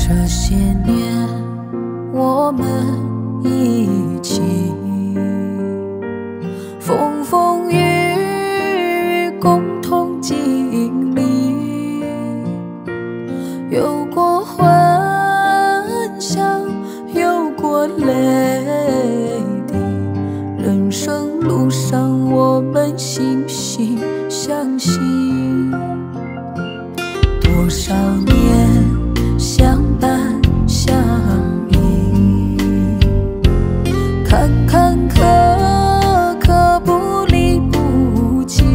这些年，我们一起风风雨雨共同经历，有过欢笑，有过泪滴，人生路上我们惺惺相惜，多少年相伴相依，坎坎坷坷不离不弃，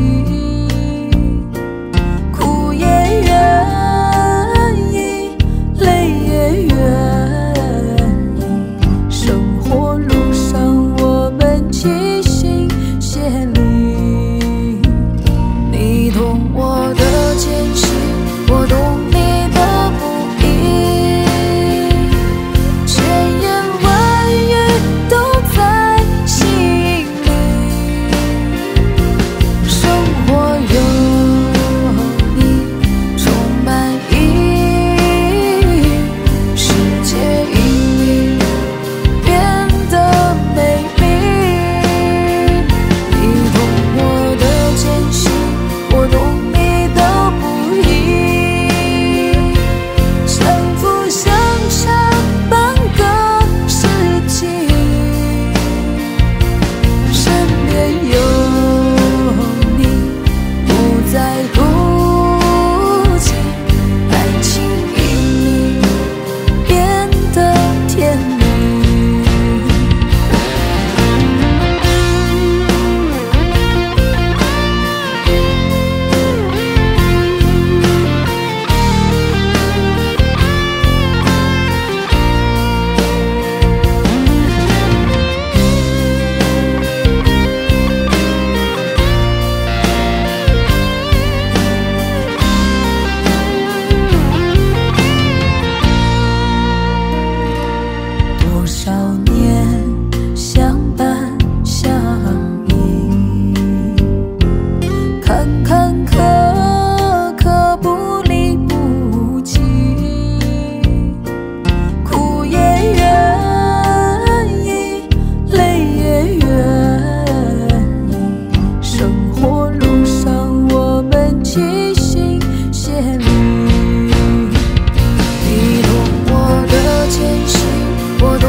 苦也愿意，累也愿意，生活路上我们齐心协力，你懂我的艰辛，我懂你的不易，千言万语都在心里，生活有你充满意义，世界因你变得美丽，你懂我的艰辛，我懂你的不易，相辅相成半个世纪，身边有你不再孤寂，爱情因你变得甜蜜。多少年相伴相依，坎坎坷坷不离不弃，苦也愿意，累也愿意，生活路上我们齐心协力，你懂我的艰辛，我懂